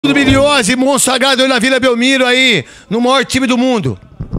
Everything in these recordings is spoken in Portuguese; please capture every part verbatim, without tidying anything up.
Miliose, monstro sagrado na Vila Belmiro aí, no maior time do mundo.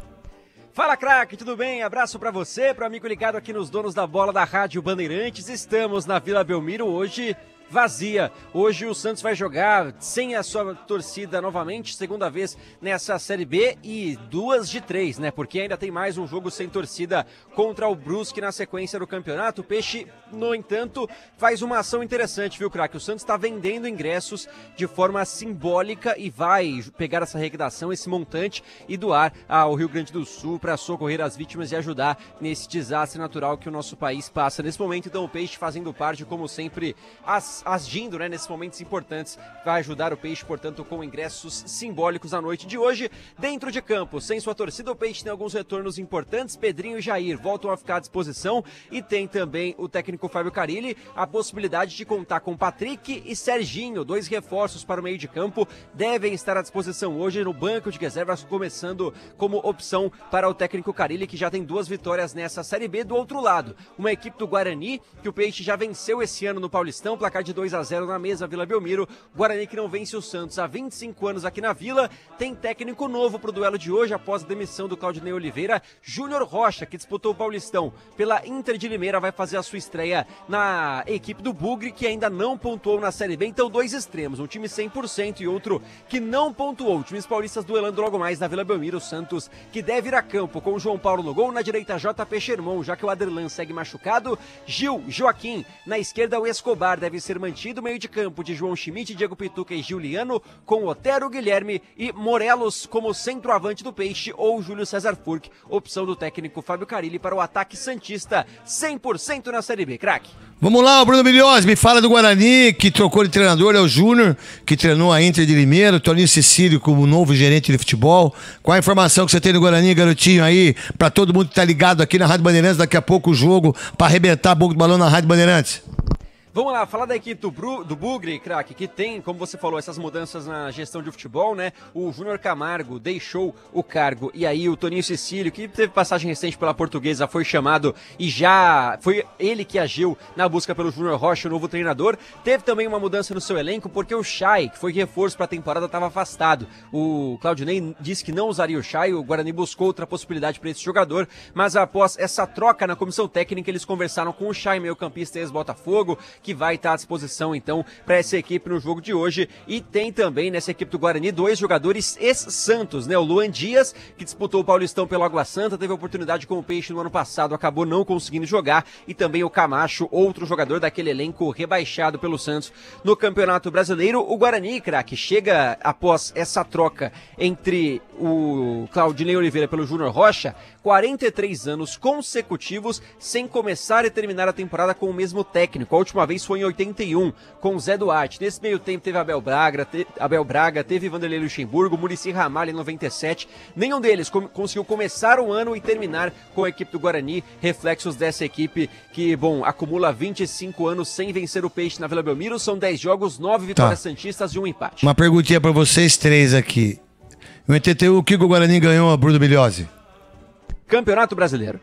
Fala, craque, tudo bem? Abraço pra você, pro amigo ligado aqui nos Donos da Bola da Rádio Bandeirantes. Estamos na Vila Belmiro hoje vazia. Hoje o Santos vai jogar sem a sua torcida novamente, segunda vez nessa Série B e duas de três, né? Porque ainda tem mais um jogo sem torcida contra o Brusque na sequência do campeonato. O Peixe, no entanto, faz uma ação interessante, viu, craque? O Santos está vendendo ingressos de forma simbólica e vai pegar essa arrecadação, esse montante e doar ao Rio Grande do Sul para socorrer as vítimas e ajudar nesse desastre natural que o nosso país passa nesse momento. Então o Peixe fazendo parte, como sempre, as agindo, né, nesses momentos importantes, vai ajudar o Peixe, portanto, com ingressos simbólicos na noite de hoje. Dentro de campo, sem sua torcida, o Peixe tem alguns retornos importantes. Pedrinho e Jair voltam a ficar à disposição e tem também o técnico Fábio Carilli a possibilidade de contar com Patrick e Serginho, dois reforços para o meio de campo, devem estar à disposição hoje no banco de reservas, começando como opção para o técnico Carilli, que já tem duas vitórias nessa Série B. Do outro lado, uma equipe do Guarani, que o Peixe já venceu esse ano no Paulistão, placar de dois a zero na mesa Vila Belmiro. Guarani que não vence o Santos há vinte e cinco anos aqui na Vila, tem técnico novo para o duelo de hoje após a demissão do Claudinei Oliveira. Júnior Rocha, que disputou o Paulistão pela Inter de Limeira, vai fazer a sua estreia na equipe do Bugre, que ainda não pontuou na Série B. Então dois extremos, um time cem por cento e outro que não pontuou. Times paulistas duelando logo mais na Vila Belmiro. O Santos que deve ir a campo com o João Paulo no gol, na direita J P Sherman, já que o Aderlan segue machucado. Gil, Joaquim, na esquerda o Escobar deve ser mantido, meio de campo de João Schmidt, Diego Pituca e Giuliano, com Otero, Guilherme e Morelos como centroavante do Peixe, ou Júlio César Furk, opção do técnico Fábio Carilli para o ataque santista, cem por cento na Série B, craque. Vamos lá, o Bruno Miliose, me fala do Guarani, que trocou de treinador, é o Júnior, que treinou a Inter de Limeira, o Toninho Cecílio como novo gerente de futebol. Qual a informação que você tem do Guarani, garotinho, aí, pra todo mundo que tá ligado aqui na Rádio Bandeirantes, daqui a pouco o jogo, pra arrebentar a boca do balão na Rádio Bandeirantes? Vamos lá, falar da equipe do, Bru, do Bugre, craque, que tem, como você falou, essas mudanças na gestão de futebol, né? O Júnior Camargo deixou o cargo e aí o Toninho Cecílio, que teve passagem recente pela Portuguesa, foi chamado e já foi ele que agiu na busca pelo Júnior Rocha, o novo treinador. Teve também uma mudança no seu elenco, porque o Chay, que foi reforço para a temporada, estava afastado. O Claudinei disse que não usaria o Chay, o Guarani buscou outra possibilidade para esse jogador, mas após essa troca na comissão técnica, eles conversaram com o Chay, meio campista ex-Botafogo, que vai estar à disposição, então, para essa equipe no jogo de hoje. E tem também nessa equipe do Guarani dois jogadores ex-Santos, né? O Luan Dias, que disputou o Paulistão pelo Água Santa, teve a oportunidade com o Peixe no ano passado, acabou não conseguindo jogar, e também o Camacho, outro jogador daquele elenco rebaixado pelo Santos no Campeonato Brasileiro. O Guarani, craque, chega após essa troca entre o Claudinei Oliveira pelo Júnior Rocha, quarenta e três anos consecutivos sem começar e terminar a temporada com o mesmo técnico. A última vez foi em oitenta e um, com o Zé Duarte. Nesse meio tempo teve Abel Braga, te, Abel Braga teve Vanderlei Luxemburgo, Muricy Ramalho em noventa e sete. Nenhum deles com, conseguiu começar o ano e terminar com a equipe do Guarani. Reflexos dessa equipe que, bom, acumula vinte e cinco anos sem vencer o Peixe na Vila Belmiro. São dez jogos, nove vitórias tá. santistas e um empate. Uma perguntinha pra vocês três aqui. Em oitenta e um, o que o Guarani ganhou, a Bruno Miliose? Campeonato Brasileiro.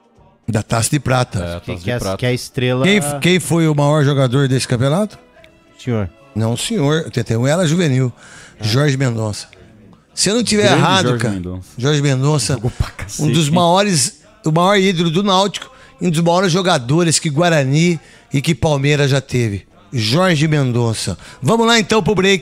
Da Taça de Prata. É, que, taça que, de é, prata. que é a estrela... Quem, quem foi o maior jogador desse campeonato? Senhor. Não, o senhor. oitenta e um era juvenil. Ah. Jorge Mendonça. Se eu não tiver Grande errado, Jorge cara, Mendonça. Jorge Mendonça, Cacete, um dos maiores, o maior ídolo do Náutico e um dos maiores jogadores que Guarani e que Palmeiras já teve. Jorge Mendonça. Vamos lá então pro break.